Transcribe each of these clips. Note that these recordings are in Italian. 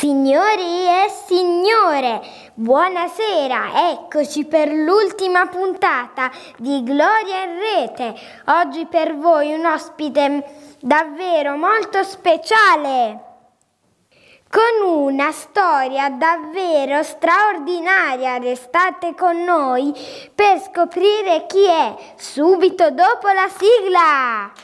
Signori e signore, buonasera, eccoci per l'ultima puntata di Gloria in Rete. Oggi per voi un ospite davvero molto speciale, con una storia davvero straordinaria. Restate con noi per scoprire chi è, subito dopo la sigla.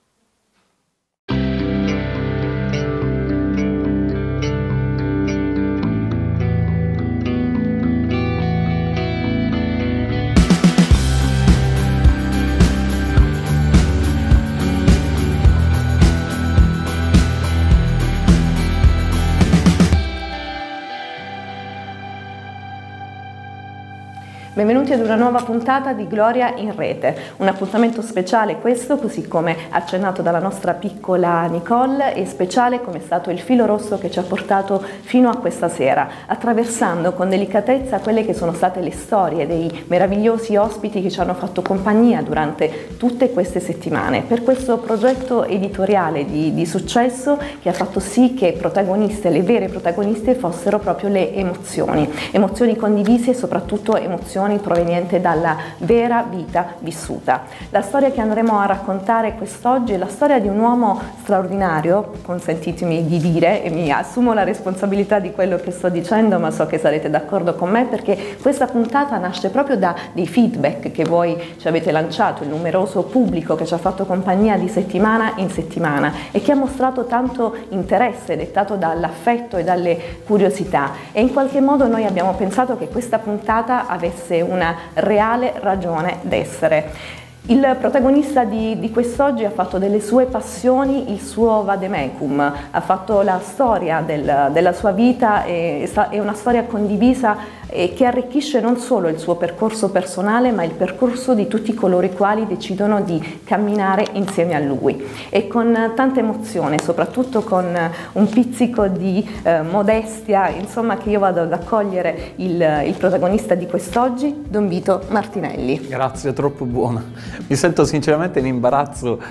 Benvenuti ad una nuova puntata di Gloria in Rete, un appuntamento speciale questo, così come accennato dalla nostra piccola Nicole, e speciale come è stato il filo rosso che ci ha portato fino a questa sera, attraversando con delicatezza quelle che sono state le storie dei meravigliosi ospiti che ci hanno fatto compagnia durante tutte queste settimane, per questo progetto editoriale di successo che ha fatto sì che protagoniste, le vere protagoniste, fossero proprio le emozioni condivise e soprattutto emozioni proveniente dalla vera vita vissuta. La storia che andremo a raccontare quest'oggi è la storia di un uomo straordinario, consentitemi di dire, e mi assumo la responsabilità di quello che sto dicendo, ma so che sarete d'accordo con me, perché questa puntata nasce proprio da dei feedback che voi ci avete lanciato, il numeroso pubblico che ci ha fatto compagnia di settimana in settimana e che ha mostrato tanto interesse dettato dall'affetto e dalle curiosità, e in qualche modo noi abbiamo pensato che questa puntata avesse una reale ragione d'essere. Il protagonista di quest'oggi ha fatto delle sue passioni il suo vademecum, ha fatto la storia della sua vita, è una storia condivisa e che arricchisce non solo il suo percorso personale, ma il percorso di tutti coloro i quali decidono di camminare insieme a lui. E con tanta emozione, soprattutto con un pizzico di modestia, insomma, che io vado ad accogliere il protagonista di quest'oggi, Don Vito Martinelli. Grazie, troppo buona. Mi sento sinceramente in imbarazzo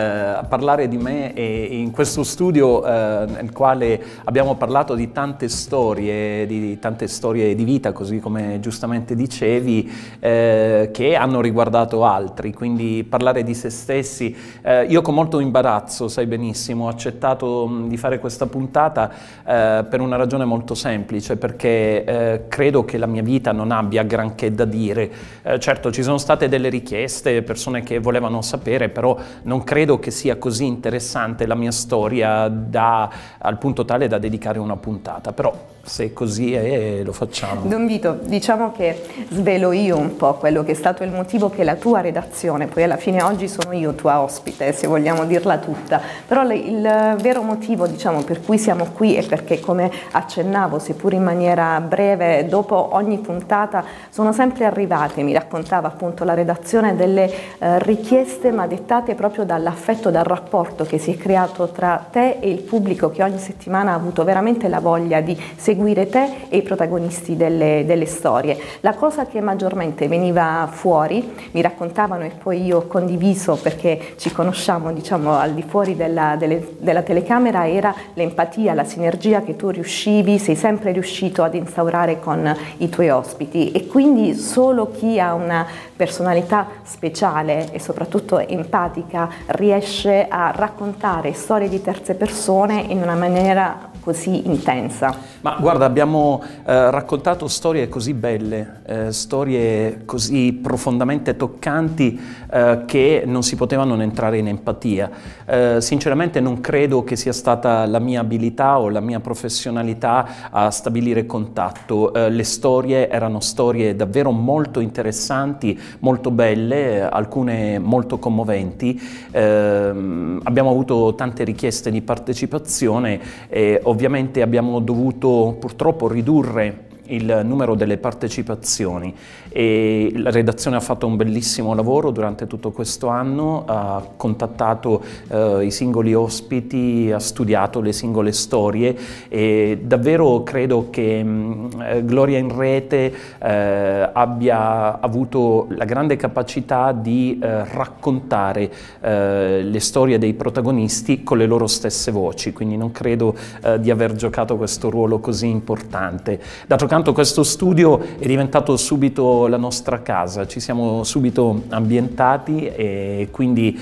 a parlare di me e in questo studio nel quale abbiamo parlato di tante storie di vita, così come giustamente dicevi, che hanno riguardato altri, quindi parlare di se stessi. Io con molto imbarazzo, sai benissimo, ho accettato di fare questa puntata per una ragione molto semplice, perché credo che la mia vita non abbia granché da dire. Certo, ci sono state delle richieste, persone che volevano sapere, però non credo che sia così interessante la mia storia al punto tale da dedicare una puntata, però se così è, lo facciamo. Don Vito, diciamo che svelo io un po' quello che è stato il motivo che la tua redazione, poi alla fine oggi sono io tua ospite, se vogliamo dirla tutta, però il vero motivo, diciamo, per cui siamo qui è perché, come accennavo, seppur in maniera breve, dopo ogni puntata sono sempre arrivate, mi raccontava appunto la redazione, delle richieste, ma dettate proprio dall'affetto, dal rapporto che si è creato tra te e il pubblico, che ogni settimana ha avuto veramente la voglia di seguire te e i protagonisti delle storie. La cosa che maggiormente veniva fuori, mi raccontavano, e poi io ho condiviso perché ci conosciamo, diciamo, al di fuori della telecamera, era l'empatia, la sinergia che tu sei sempre riuscito ad instaurare con i tuoi ospiti, e quindi solo chi ha una personalità speciale e soprattutto empatica riesce a raccontare storie di terze persone in una maniera così intensa. Ma guarda, abbiamo raccontato storie così belle, storie così profondamente toccanti che non si potevano non entrare in empatia. Sinceramente non credo che sia stata la mia abilità o la mia professionalità a stabilire contatto. Le storie erano storie davvero molto interessanti, molto belle, alcune molto commoventi. Abbiamo avuto tante richieste di partecipazione e ovviamente abbiamo dovuto purtroppo ridurre il numero delle partecipazioni e la redazione ha fatto un bellissimo lavoro durante tutto questo anno, ha contattato i singoli ospiti, ha studiato le singole storie e davvero credo che Gloria in Rete abbia avuto la grande capacità di raccontare le storie dei protagonisti con le loro stesse voci, quindi non credo di aver giocato questo ruolo così importante. D'altro canto questo studio è diventato subito la nostra casa, ci siamo subito ambientati e quindi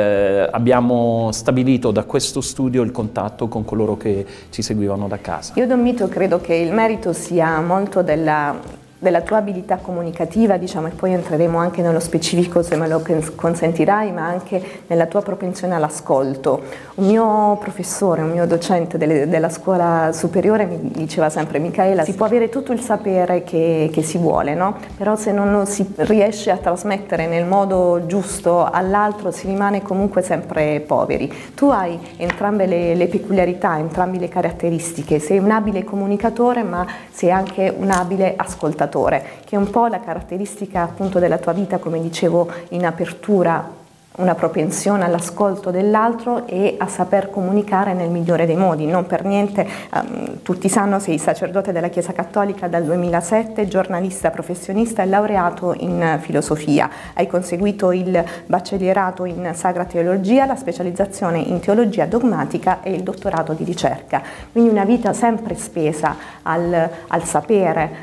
abbiamo stabilito da questo studio il contatto con coloro che ci seguivano da casa. Io Don Mito credo che il merito sia molto della tua abilità comunicativa, diciamo, e poi entreremo anche nello specifico se me lo consentirai, ma anche nella tua propensione all'ascolto. Un mio professore, un mio docente della scuola superiore mi diceva sempre: Micaela, si può avere tutto il sapere che si vuole, no? Però se non lo si riesce a trasmettere nel modo giusto all'altro si rimane comunque sempre poveri. Tu hai entrambe le peculiarità, entrambe le caratteristiche, sei un abile comunicatore ma sei anche un abile ascoltatore, che è un po' la caratteristica appunto della tua vita, come dicevo in apertura, una propensione all'ascolto dell'altro e a saper comunicare nel migliore dei modi. Non per niente, tutti sanno, sei sacerdote della Chiesa Cattolica dal 2007, giornalista professionista e laureato in filosofia. Hai conseguito il baccellierato in Sacra Teologia, la specializzazione in teologia dogmatica e il dottorato di ricerca. Quindi una vita sempre spesa al sapere,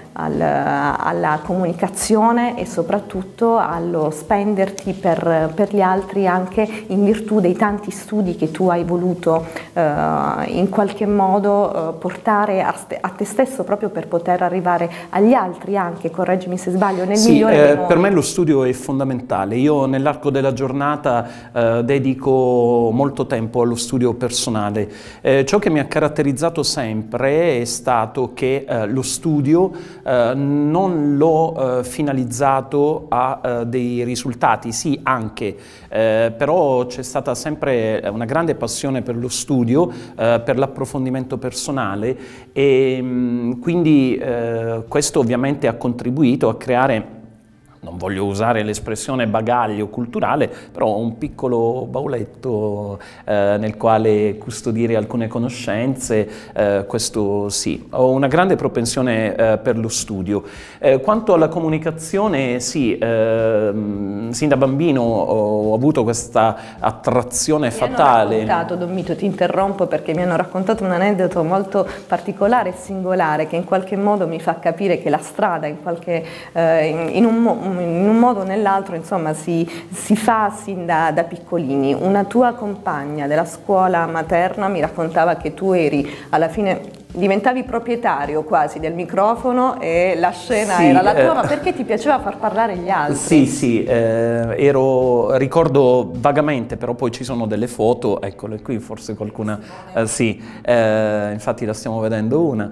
alla comunicazione e soprattutto allo spenderti per gli altri, anche in virtù dei tanti studi che tu hai voluto in qualche modo portare a te stesso, proprio per poter arrivare agli altri anche, correggimi se sbaglio, nel migliore dei modi. Per me lo studio è fondamentale. Io nell'arco della giornata dedico molto tempo allo studio personale. Ciò che mi ha caratterizzato sempre è stato che lo studio non l'ho finalizzato a dei risultati, sì anche, però c'è stata sempre una grande passione per lo studio, per l'approfondimento personale e quindi questo ovviamente ha contribuito a creare, non voglio usare l'espressione bagaglio culturale, però un piccolo bauletto nel quale custodire alcune conoscenze, questo sì. Ho una grande propensione per lo studio. Quanto alla comunicazione, sì, sin da bambino ho avuto questa attrazione fatale. Mi hanno raccontato, Don Mito, ti interrompo perché mi hanno raccontato un aneddoto molto particolare e singolare che in qualche modo mi fa capire che la strada in un modo o nell'altro, insomma, si fa sin da piccolini. Una tua compagna della scuola materna mi raccontava che tu eri alla fine diventavi proprietario quasi del microfono e la scena era la tua, ma perché ti piaceva far parlare gli altri? Sì, ricordo vagamente, però poi ci sono delle foto, eccole qui, forse qualcuna, infatti la stiamo vedendo una,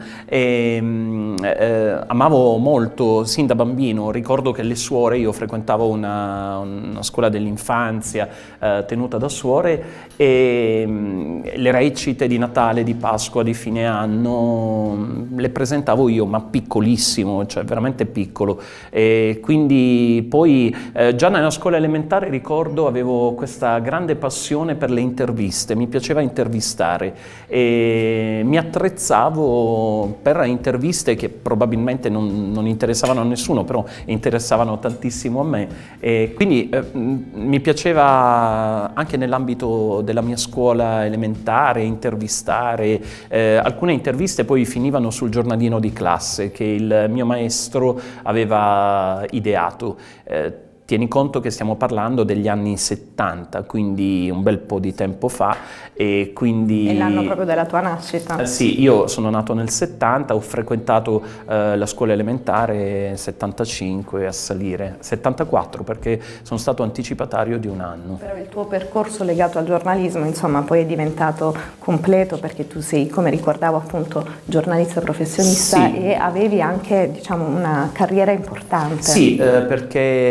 amavo molto sin da bambino, ricordo che le suore, io frequentavo una scuola dell'infanzia tenuta da suore e le recite di Natale, di Pasqua, di fine anno le presentavo io, ma piccolissimo, cioè veramente piccolo, e quindi poi già nella scuola elementare ricordo avevo questa grande passione per le interviste, mi piaceva intervistare e mi attrezzavo per interviste che probabilmente non interessavano a nessuno, però interessavano tantissimo a me e quindi mi piaceva anche nell'ambito della mia scuola elementare intervistare, alcune interviste poi finivano sul giornalino di classe che il mio maestro aveva ideato. Tieni conto che stiamo parlando degli anni 70, quindi un bel po' di tempo fa e quindi... È l'anno proprio della tua nascita? Sì, io sono nato nel 70, ho frequentato la scuola elementare 75 a salire, 74 perché sono stato anticipatario di un anno. Però il tuo percorso legato al giornalismo, insomma, poi è diventato completo perché tu sei, come ricordavo appunto, giornalista professionista e avevi anche, diciamo, una carriera importante. Sì, perché intanto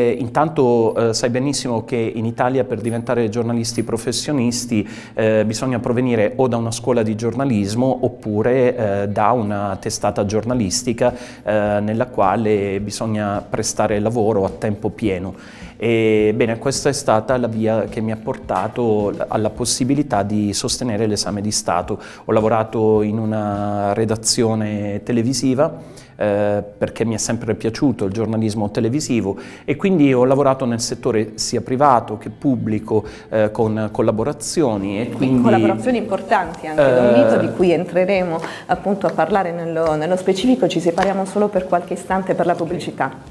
Intanto sai benissimo che in Italia per diventare giornalisti professionisti bisogna provenire o da una scuola di giornalismo oppure da una testata giornalistica nella quale bisogna prestare lavoro a tempo pieno. Bene, questa è stata la via che mi ha portato alla possibilità di sostenere l'esame di Stato. Ho lavorato in una redazione televisiva perché mi è sempre piaciuto il giornalismo televisivo e quindi ho lavorato nel settore sia privato che pubblico con collaborazioni. E quindi, collaborazioni importanti anche, Don Vito, di cui entreremo appunto a parlare nello specifico. Ci separiamo solo per qualche istante per la pubblicità.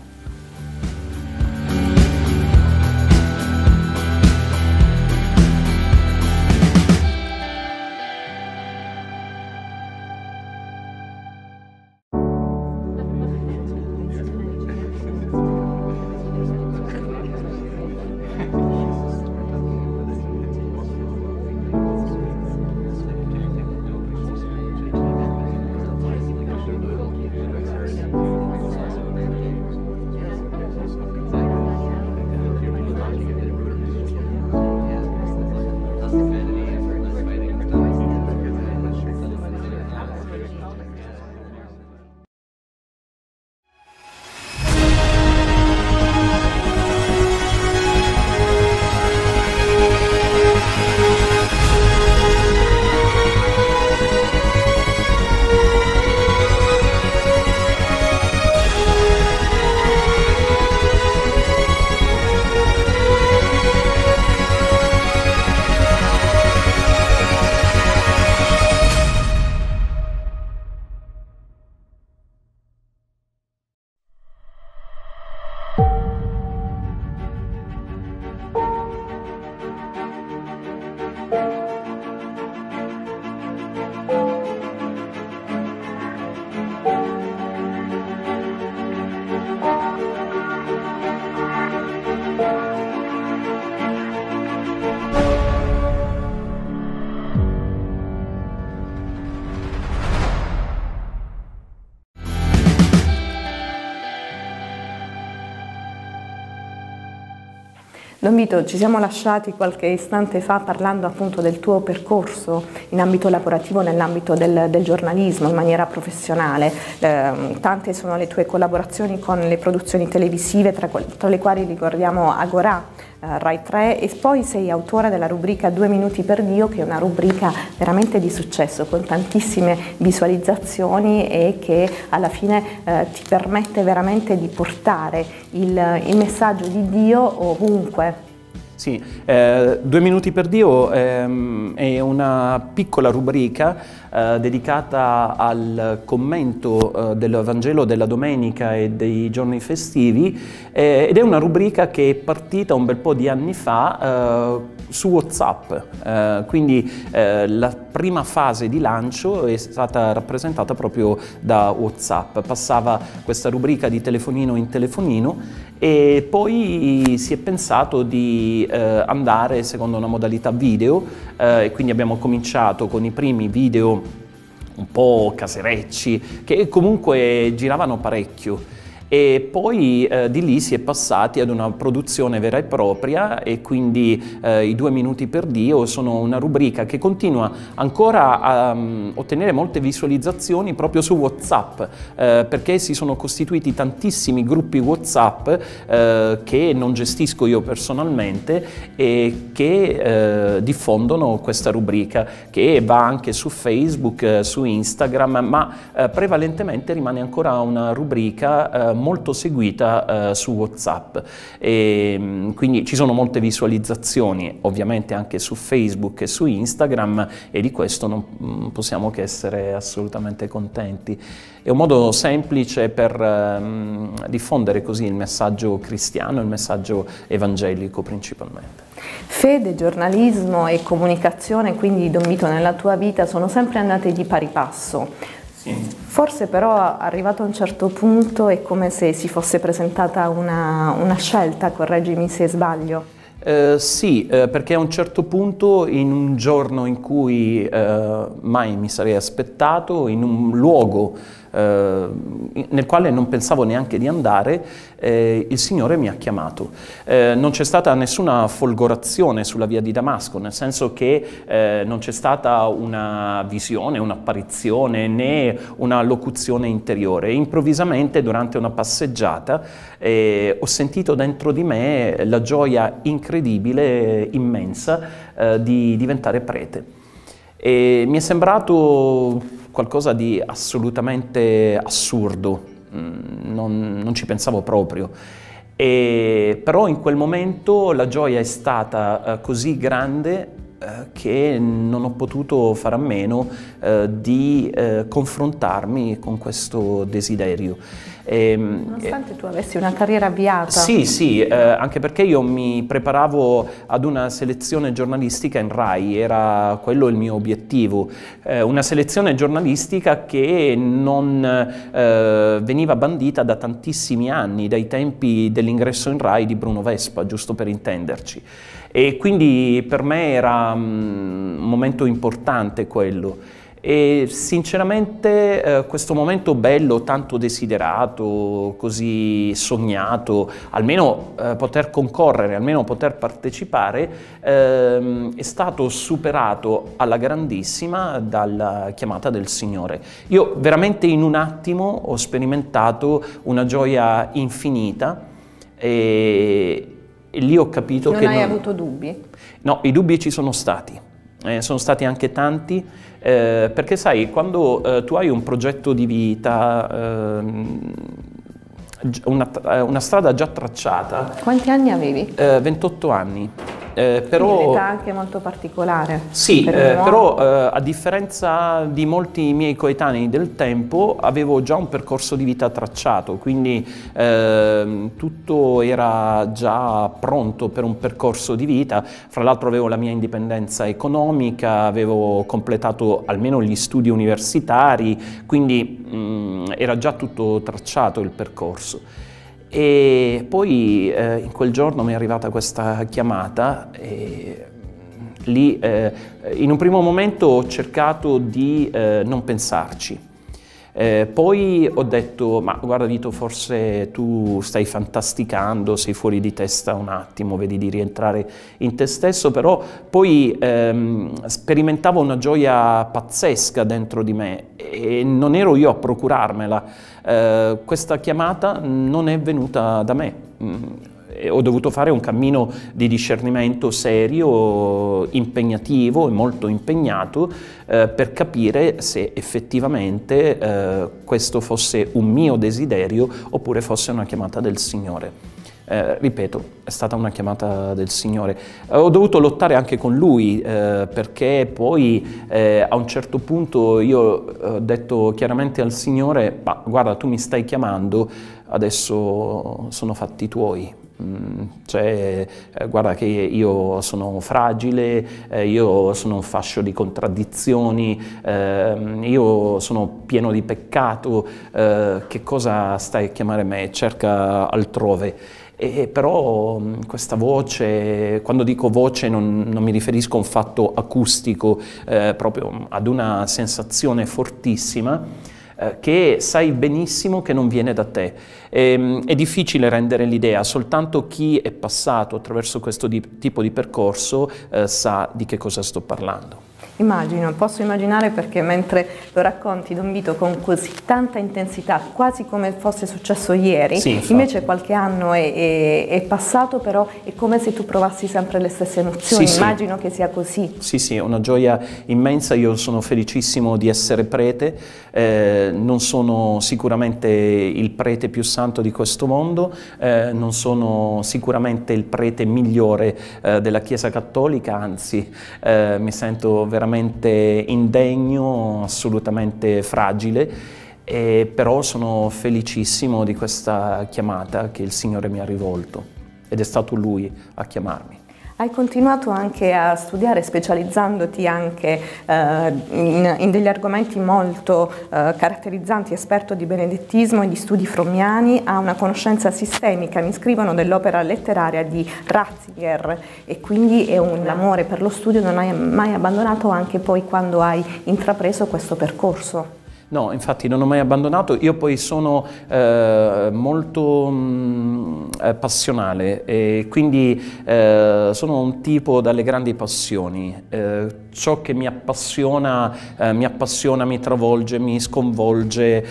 Don Vito, ci siamo lasciati qualche istante fa parlando appunto del tuo percorso in ambito lavorativo, nell'ambito del giornalismo in maniera professionale. Tante sono le tue collaborazioni con le produzioni televisive, tra le quali ricordiamo Agorà, Rai 3, e poi sei autore della rubrica 2 minuti per Dio, che è una rubrica veramente di successo con tantissime visualizzazioni e che alla fine ti permette veramente di portare il messaggio di Dio ovunque. Sì, 2 minuti per Dio è una piccola rubrica dedicata al commento del Vangelo della domenica e dei giorni festivi ed è una rubrica che è partita un bel po' di anni fa su WhatsApp, quindi la prima fase di lancio è stata rappresentata proprio da WhatsApp. Passava questa rubrica di telefonino in telefonino e poi si è pensato di andare secondo una modalità video e quindi abbiamo cominciato con i primi video un po' caserecci che comunque giravano parecchio. E poi di lì si è passati ad una produzione vera e propria e quindi i 2 minuti per Dio sono una rubrica che continua ancora a ottenere molte visualizzazioni proprio su WhatsApp perché si sono costituiti tantissimi gruppi WhatsApp che non gestisco io personalmente e che diffondono questa rubrica, che va anche su Facebook, su Instagram, ma prevalentemente rimane ancora una rubrica molto seguita su WhatsApp e quindi ci sono molte visualizzazioni ovviamente anche su Facebook e su Instagram e di questo non possiamo che essere assolutamente contenti. È un modo semplice per diffondere così il messaggio cristiano, il messaggio evangelico principalmente. Fede, giornalismo e comunicazione, quindi Don Vito, nella tua vita sono sempre andate di pari passo. Forse però arrivato a un certo punto è come se si fosse presentata una scelta, correggimi se sbaglio. Sì, perché a un certo punto, in un giorno in cui mai mi sarei aspettato, in un luogo nel quale non pensavo neanche di andare, il Signore mi ha chiamato. Non c'è stata nessuna folgorazione sulla via di Damasco, nel senso che non c'è stata una visione, un'apparizione né una locuzione interiore. Improvvisamente, durante una passeggiata, ho sentito dentro di me la gioia incredibile, immensa, di diventare prete. E mi è sembrato qualcosa di assolutamente assurdo, non ci pensavo proprio. Però in quel momento la gioia è stata così grande che non ho potuto fare a meno di confrontarmi con questo desiderio. Nonostante tu avessi una carriera avviata. Sì, anche perché io mi preparavo ad una selezione giornalistica in Rai, era quello il mio obiettivo, una selezione giornalistica che non veniva bandita da tantissimi anni, dai tempi dell'ingresso in Rai di Bruno Vespa, giusto per intenderci. E quindi per me era un momento importante quello. E sinceramente questo momento bello, tanto desiderato, così sognato, almeno poter concorrere, almeno poter partecipare, è stato superato alla grandissima dalla chiamata del Signore. Io veramente in un attimo ho sperimentato una gioia infinita e lì ho capito che... Non hai avuto dubbi? No, i dubbi ci sono stati anche tanti, perché sai, quando tu hai un progetto di vita, una strada già tracciata... Quanti anni avevi? 28 anni. Però un'età anche molto particolare. Sì, però a differenza di molti miei coetanei del tempo avevo già un percorso di vita tracciato, quindi tutto era già pronto per un percorso di vita. Fra l'altro avevo la mia indipendenza economica, avevo completato almeno gli studi universitari, quindi era già tutto tracciato il percorso. E poi in quel giorno mi è arrivata questa chiamata e lì in un primo momento ho cercato di non pensarci. Poi ho detto, ma guarda Vito, forse tu stai fantasticando, sei fuori di testa un attimo, vedi di rientrare in te stesso, però poi sperimentavo una gioia pazzesca dentro di me e non ero io a procurarmela. Questa chiamata non è venuta da me. Ho dovuto fare un cammino di discernimento serio, impegnativo e molto impegnato per capire se effettivamente questo fosse un mio desiderio oppure fosse una chiamata del Signore. Ripeto, è stata una chiamata del Signore. Ho dovuto lottare anche con Lui perché poi a un certo punto io ho detto chiaramente al Signore, ma guarda, tu mi stai chiamando, adesso sono fatti tuoi. Cioè, guarda che io sono fragile, io sono un fascio di contraddizioni, io sono pieno di peccato, che cosa stai a chiamare me? Cerca altrove. Però questa voce, quando dico voce non mi riferisco a un fatto acustico, proprio ad una sensazione fortissima, che sai benissimo che non viene da te. È difficile rendere l'idea, soltanto chi è passato attraverso questo tipo di percorso sa di che cosa sto parlando. Immagino, posso immaginare perché mentre lo racconti Don Vito con così tanta intensità, quasi come fosse successo ieri, sì, invece qualche anno è passato, però è come se tu provassi sempre le stesse emozioni, sì, immagino che sia così. Sì, sì, è una gioia immensa, io sono felicissimo di essere prete, non sono sicuramente il prete più santo di questo mondo, non sono sicuramente il prete migliore della Chiesa Cattolica, anzi mi sento veramente indegno, assolutamente fragile, però sono felicissimo di questa chiamata che il Signore mi ha rivolto ed è stato Lui a chiamarmi. Hai continuato anche a studiare, specializzandoti anche in degli argomenti molto caratterizzanti, esperto di benedettismo e di studi frommiani, ha una conoscenza sistemica, mi scrivono, dell'opera letteraria di Ratzinger, e quindi è un amore per lo studio, non hai mai abbandonato anche poi quando hai intrapreso questo percorso. No, infatti non ho mai abbandonato, io poi sono molto passionale e quindi sono un tipo dalle grandi passioni. Ciò che mi appassiona, mi travolge, mi sconvolge,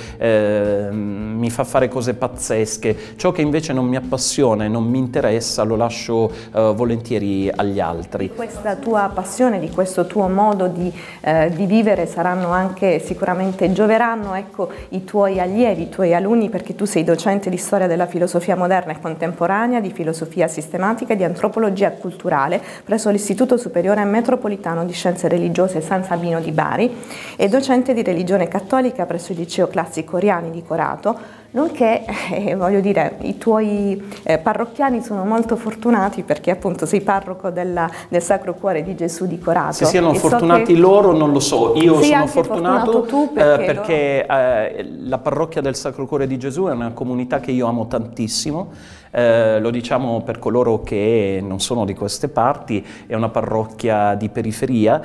mi fa fare cose pazzesche. Ciò che invece non mi appassiona e non mi interessa lo lascio volentieri agli altri. Di questa tua passione, di questo tuo modo di vivere saranno anche sicuramente gioveranno, ecco, i tuoi allievi, i tuoi alunni, perché tu sei docente di storia della filosofia moderna e contemporanea, di filosofia sistematica e di antropologia culturale presso l'Istituto Superiore Metropolitano di Scienze Religiose San Sabino di Bari e docente di religione cattolica presso il Liceo Classico Oriani di Corato, nonché, voglio dire, i tuoi parrocchiani sono molto fortunati perché appunto sei parroco del Sacro Cuore di Gesù di Corato. Se siano fortunati loro non lo so, io sono fortunato tu perché la parrocchia del Sacro Cuore di Gesù è una comunità che io amo tantissimo, lo diciamo per coloro che non sono di queste parti, è una parrocchia di periferia,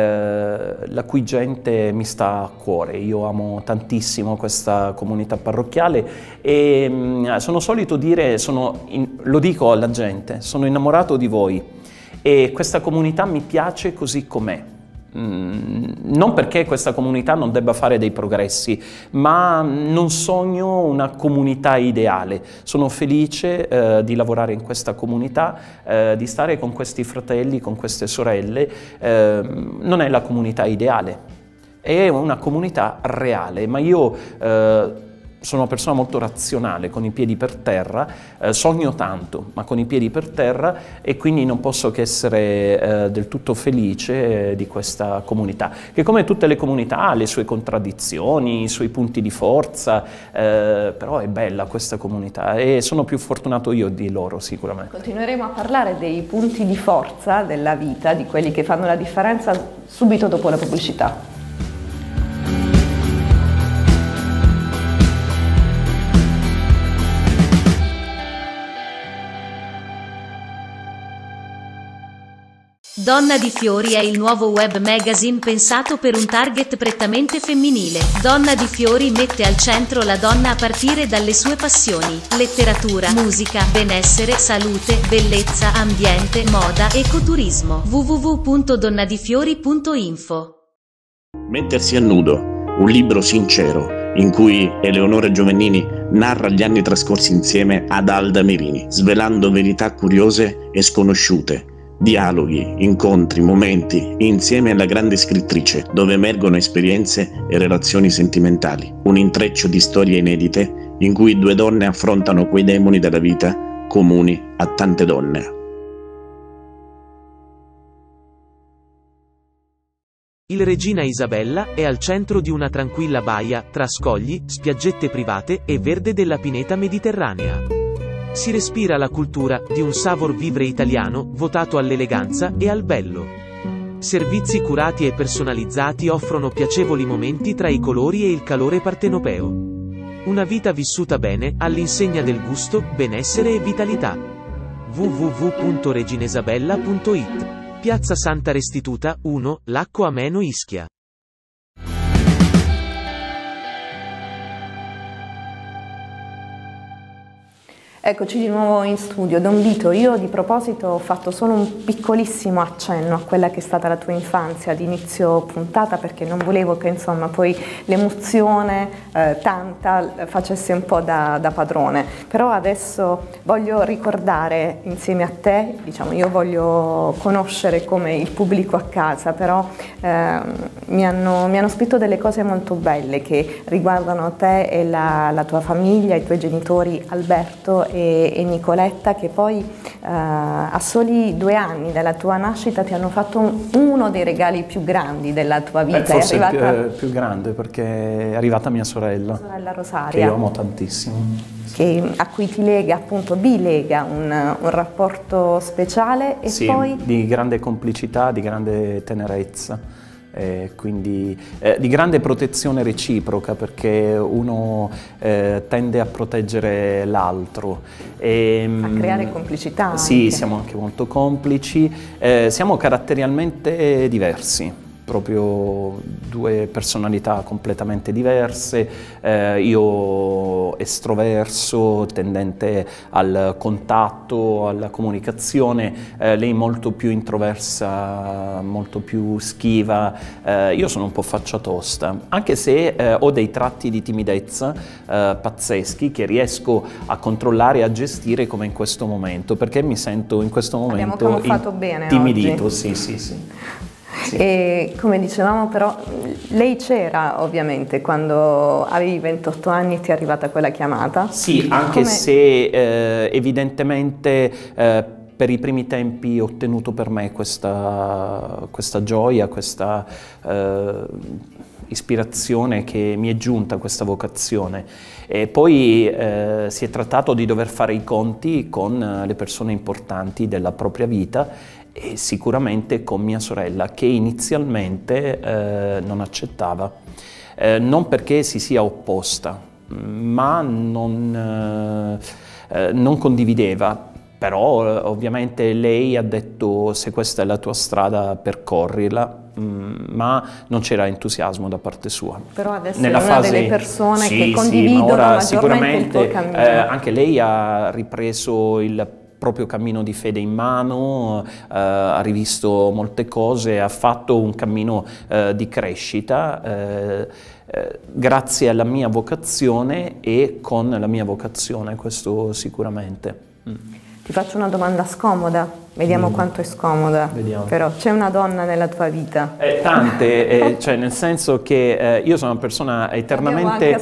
la cui gente mi sta a cuore, io amo tantissimo questa comunità parrocchiale e sono solito dire, lo dico alla gente, sono innamorato di voi e questa comunità mi piace così com'è. Non perché questa comunità non debba fare dei progressi, ma non sogno una comunità ideale. Sono felice di lavorare in questa comunità, di stare con questi fratelli, con queste sorelle. Non è la comunità ideale, è una comunità reale, ma io sono una persona molto razionale, con i piedi per terra, sogno tanto, ma con i piedi per terra e quindi non posso che essere del tutto felice di questa comunità, che come tutte le comunità ha le sue contraddizioni, i suoi punti di forza, però è bella questa comunità e sono più fortunato io di loro sicuramente. Continueremo a parlare dei punti di forza della vita, di quelli che fanno la differenza subito dopo la pubblicità. Donna di Fiori è il nuovo web magazine pensato per un target prettamente femminile. Donna di Fiori mette al centro la donna a partire dalle sue passioni: letteratura, musica, benessere, salute, bellezza, ambiente, moda, ecoturismo. www.donnadifiori.info. Mettersi a nudo, un libro sincero in cui Eleonora Giovannini narra gli anni trascorsi insieme ad Alda Merini, svelando verità curiose e sconosciute. Dialoghi, incontri, momenti, insieme alla grande scrittrice, dove emergono esperienze e relazioni sentimentali. Un intreccio di storie inedite in cui due donne affrontano quei demoni della vita comuni a tante donne. Il Regina Isabella è al centro di una tranquilla baia, tra scogli, spiaggette private e verde della pineta mediterranea. Si respira la cultura di un savoir-vivre italiano, votato all'eleganza e al bello. Servizi curati e personalizzati offrono piacevoli momenti tra i colori e il calore partenopeo. Una vita vissuta bene, all'insegna del gusto, benessere e vitalità. www.reginesabella.it. Piazza Santa Restituta, 1, Lacco Ameno Ischia. Eccoci di nuovo in studio. Don Vito, io di proposito ho fatto solo un piccolissimo accenno a quella che è stata la tua infanzia ad inizio puntata, perché non volevo che insomma poi l'emozione tanta facesse un po' da padrone, però adesso voglio ricordare insieme a te, diciamo, io voglio conoscere come il pubblico a casa, però mi hanno scritto delle cose molto belle che riguardano te e la tua famiglia, i tuoi genitori Alberto e Nicoletta, che poi a soli 2 anni dalla tua nascita ti hanno fatto uno dei regali più grandi della tua vita. Forse è arrivata... più grande, perché è arrivata mia sorella Rosaria, che io amo tantissimo. A cui ti lega, appunto, vi lega un rapporto speciale e sì, poi... di grande complicità, di grande tenerezza. Quindi di grande protezione reciproca, perché uno tende a proteggere l'altro. A creare complicità. Sì, anche. Siamo anche molto complici, siamo caratterialmente diversi, proprio due personalità completamente diverse, io estroverso, tendente al contatto, alla comunicazione, lei molto più introversa, molto più schiva, io sono un po' faccia tosta, anche se ho dei tratti di timidezza pazzeschi che riesco a controllare e a gestire come in questo momento, perché mi sento in questo momento intimidito. Sì, sì, sì. Sì. E come dicevamo però, lei c'era ovviamente quando avevi 28 anni e ti è arrivata quella chiamata? Sì, anche se evidentemente per i primi tempi ho ottenuto per me questa gioia, questa ispirazione che mi è giunta, questa vocazione. E poi si è trattato di dover fare i conti con le persone importanti della propria vita e sicuramente con mia sorella, che inizialmente non accettava, non perché si sia opposta, ma non condivideva. Però ovviamente lei ha detto: se questa è la tua strada, percorrila, ma non c'era entusiasmo da parte sua. Però adesso è una delle persone che condividono maggiormente il tuo cammino. Anche lei ha ripreso il proprio cammino di fede in mano, ha rivisto molte cose, ha fatto un cammino di crescita grazie alla mia vocazione e con la mia vocazione, questo sicuramente. Ti faccio una domanda scomoda, vediamo quanto è scomoda. Vediamo. Però c'è una donna nella tua vita? Tante, cioè nel senso che io sono una persona eternamente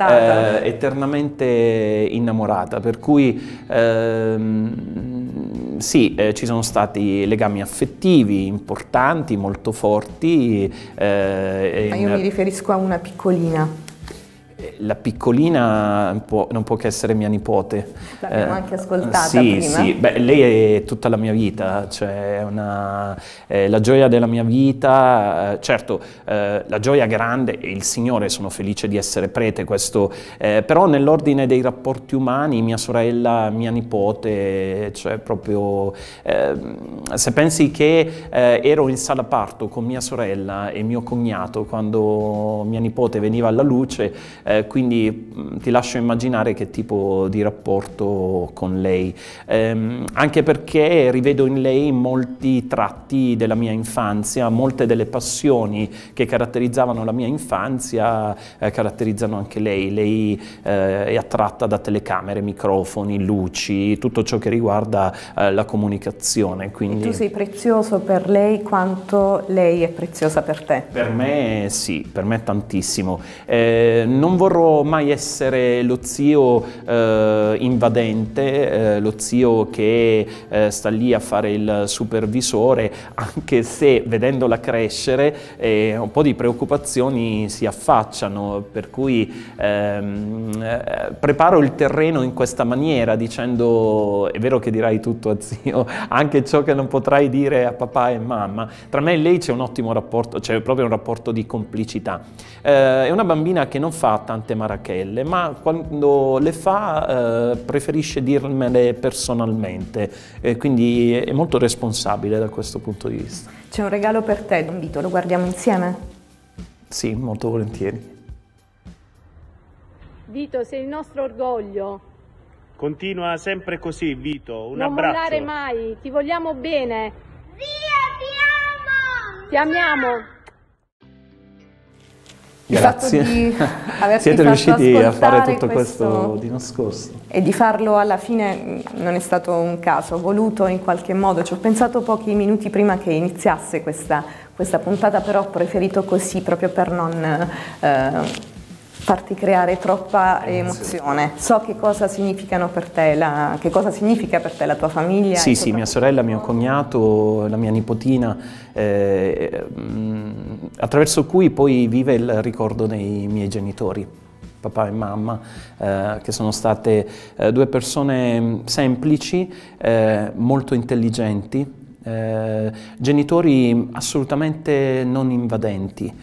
innamorata, per cui sì, ci sono stati legami affettivi importanti, molto forti. Ma io mi riferisco a una piccolina. La piccolina non può che essere mia nipote. L'abbiamo anche ascoltata sì, prima. Sì, beh, lei è tutta la mia vita, cioè la gioia della mia vita. Certo, la gioia grande, e il Signore, sono felice di essere prete, questo, però nell'ordine dei rapporti umani, mia sorella, mia nipote, cioè proprio, se pensi che ero in sala parto con mia sorella e mio cognato quando mia nipote veniva alla luce, quindi ti lascio immaginare che tipo di rapporto con lei, anche perché rivedo in lei molti tratti della mia infanzia, molte delle passioni che caratterizzavano la mia infanzia caratterizzano anche lei. Lei è attratta da telecamere, microfoni, luci, tutto ciò che riguarda la comunicazione. Quindi... E tu sei prezioso per lei quanto lei è preziosa per te? Per me sì, per me tantissimo. Non vorrò mai essere lo zio invadente, lo zio che sta lì a fare il supervisore, anche se vedendola crescere un po' di preoccupazioni si affacciano, per cui preparo il terreno in questa maniera, dicendo: è vero che dirai tutto a zio, anche ciò che non potrai dire a papà e mamma. Tra me e lei c'è un ottimo rapporto, c'è proprio un rapporto di complicità. È una bambina che non fa tante marachelle, ma quando le fa preferisce dirmele personalmente, quindi è molto responsabile da questo punto di vista. C'è un regalo per te, Don Vito, lo guardiamo insieme? Sì, molto volentieri. Vito, sei il nostro orgoglio. Continua sempre così, Vito, un abbraccio. Non mollare mai, ti vogliamo bene. Zia, ti amiamo. Grazie. Siete riusciti a fare tutto questo di nascosto. E di farlo alla fine non è stato un caso, ho voluto in qualche modo, ci ho pensato pochi minuti prima che iniziasse questa puntata, però ho preferito così proprio per non farti creare troppa emozione. So che cosa significano per te, che cosa significa per te la tua famiglia. Sì, sì, mia sorella, mio cognato, la mia nipotina, attraverso cui poi vive il ricordo dei miei genitori, papà e mamma, che sono state due persone semplici, molto intelligenti, genitori assolutamente non invadenti,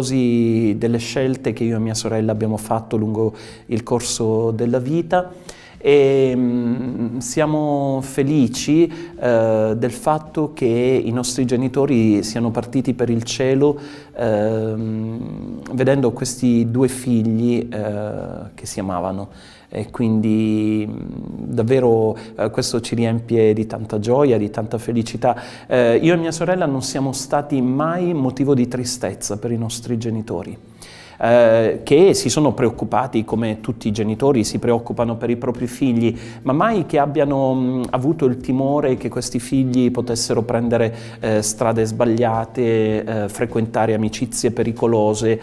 rispettosi delle scelte che io e mia sorella abbiamo fatto lungo il corso della vita, e siamo felici del fatto che i nostri genitori siano partiti per il cielo vedendo questi due figli che si amavano. E quindi davvero questo ci riempie di tanta gioia, di tanta felicità. Io e mia sorella non siamo stati mai motivo di tristezza per i nostri genitori, che si sono preoccupati, come tutti i genitori si preoccupano per i propri figli, ma mai che abbiano avuto il timore che questi figli potessero prendere strade sbagliate, frequentare amicizie pericolose.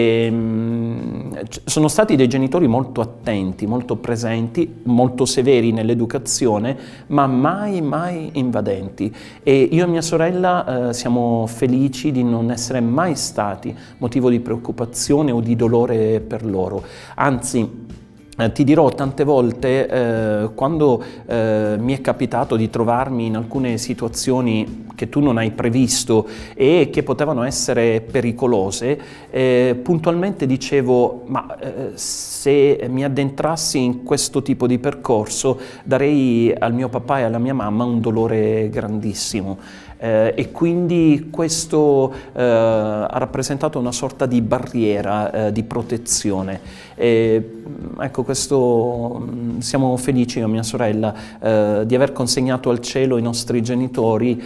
Sono stati dei genitori molto attenti, molto presenti, molto severi nell'educazione, ma mai invadenti. E io e mia sorella siamo felici di non essere mai stati motivo di preoccupazione o di dolore per loro. Anzi, ti dirò, tante volte quando mi è capitato di trovarmi in alcune situazioni che tu non hai previsto e che potevano essere pericolose, puntualmente dicevo, ma se mi addentrassi in questo tipo di percorso darei al mio papà e alla mia mamma un dolore grandissimo. E quindi questo ha rappresentato una sorta di barriera di protezione. Ecco, questo siamo felici, io e mia sorella, di aver consegnato al cielo i nostri genitori,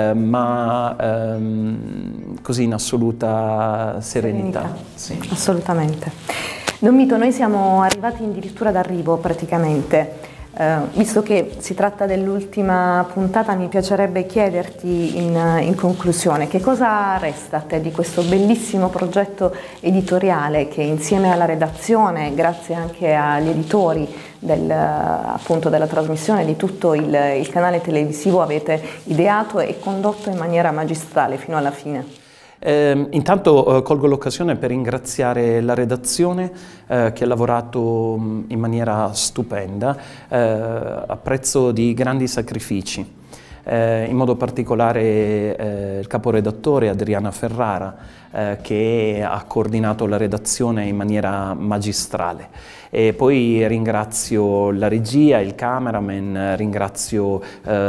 ma così in assoluta serenità. Sì. Assolutamente. Don Vito, noi siamo arrivati addirittura d'arrivo praticamente. Visto che si tratta dell'ultima puntata, mi piacerebbe chiederti in conclusione che cosa resta a te di questo bellissimo progetto editoriale che insieme alla redazione, grazie anche agli editori appunto della trasmissione, di tutto il canale televisivo, avete ideato e condotto in maniera magistrale fino alla fine. Intanto colgo l'occasione per ringraziare la redazione che ha lavorato in maniera stupenda a prezzo di grandi sacrifici. In modo particolare il caporedattore Adriana Ferrara che ha coordinato la redazione in maniera magistrale. E poi ringrazio la regia, il cameraman, ringrazio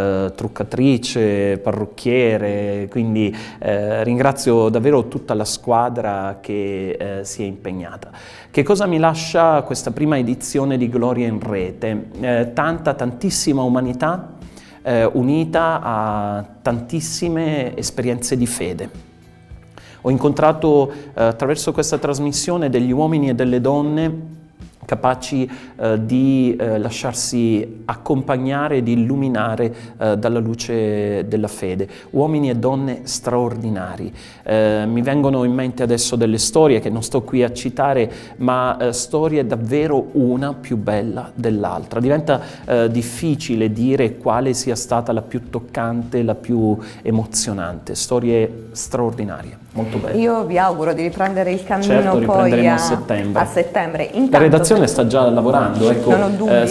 truccatrice, parrucchiere, quindi ringrazio davvero tutta la squadra che si è impegnata. Che cosa mi lascia questa prima edizione di Gloria in Rete? Tantissima umanità unita a tantissime esperienze di fede. Ho incontrato attraverso questa trasmissione degli uomini e delle donne capaci di lasciarsi accompagnare, di illuminare dalla luce della fede. Uomini e donne straordinari. Mi vengono in mente adesso delle storie che non sto qui a citare, ma storie davvero una più bella dell'altra. Diventa difficile dire quale sia stata la più toccante, la più emozionante. Storie straordinarie, molto belle. Io vi auguro di riprendere il cammino, certo, poi a settembre. Intanto, la redazione sta già lavorando, ecco, non ho dubbi.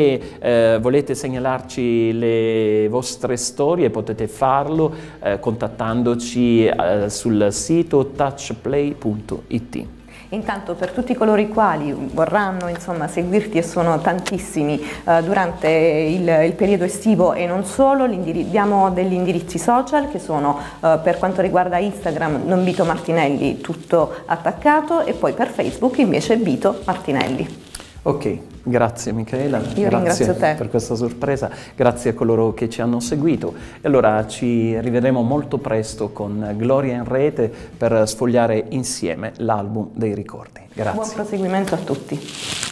Se volete segnalarci le vostre storie potete farlo contattandoci sul sito touchplay.it. Intanto, per tutti coloro i quali vorranno insomma seguirti, e sono tantissimi, durante il periodo estivo e non solo, diamo degli indirizzi social che sono per quanto riguarda Instagram Don Vito Martinelli tutto attaccato, e poi per Facebook invece Vito Martinelli. Ok, grazie Michaela, Io ringrazio te per questa sorpresa, grazie a coloro che ci hanno seguito, e allora ci rivedremo molto presto con Gloria in Rete per sfogliare insieme l'album dei ricordi. Grazie. Buon proseguimento a tutti.